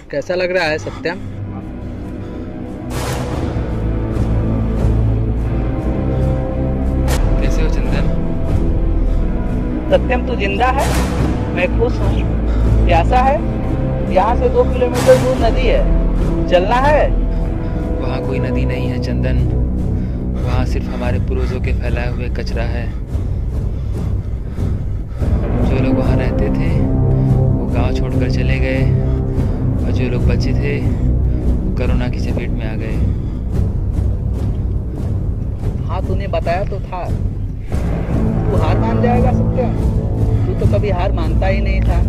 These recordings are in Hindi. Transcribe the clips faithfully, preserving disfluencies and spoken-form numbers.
कैसा लग रहा है सत्यम? कैसे हो चंदन? सत्यम तू जिंदा है? मैं खुश हूँ। प्यासा है? यहाँ से दो किलोमीटर दूर नदी है, चलना है? वहाँ कोई नदी नहीं है चंदन, वहाँ सिर्फ हमारे पूर्वजों के फैलाए हुए कचरा है। जो लोग वहाँ रहते थे वो गांव छोड़कर चले गए, और जो लोग बचे थे वो कोरोना की चपेट में आ गए। हाँ, तूने बताया तो था। तू हार मान जाएगा सत्यम? तू तो कभी हार मानता ही नहीं था।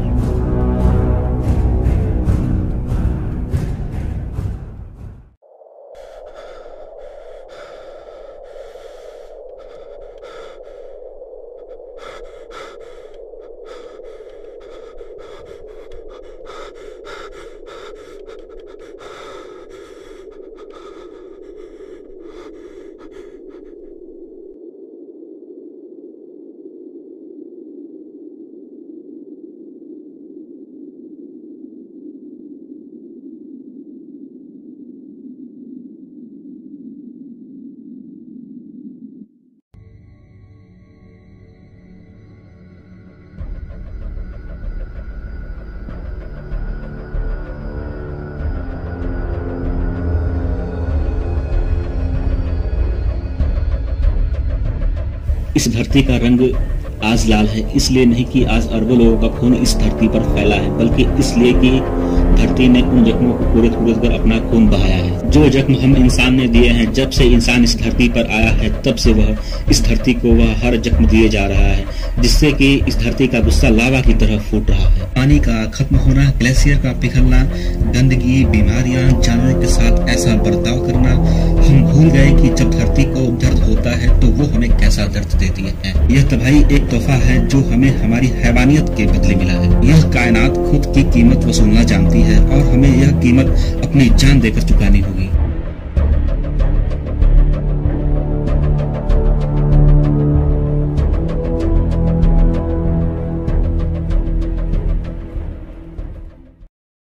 इस धरती का रंग आज लाल है, इसलिए नहीं कि आज अरबों लोगों का खून इस धरती पर फैला है, बल्कि इसलिए कि धरती ने उन जख्मों को कूड़े कूड़े कर अपना खून बहाया है। जो जख्म हम इंसान ने दिए हैं, जब से इंसान इस धरती पर आया है तब से वह इस धरती को वह हर जख्म दिए जा रहा है, जिससे कि इस धरती का गुस्सा लावा की तरह फूट रहा है। पानी का खत्म होना, ग्लेशियर का पिघलना, गंदगी, बीमारियां, जानवरों के साथ ऐसा बर्ताव करना, हम भूल गए कि जब धरती को दर्द होता है तो वो हमें कैसा दर्द देती है। यह तबाही एक तोहफा है जो हमें हमारी हैवानियत के बदले मिला है। यह कायनात खुद की कीमत वसूलना जानती है और हमें यह कीमत अपनी जान देकर चुकानी होगी।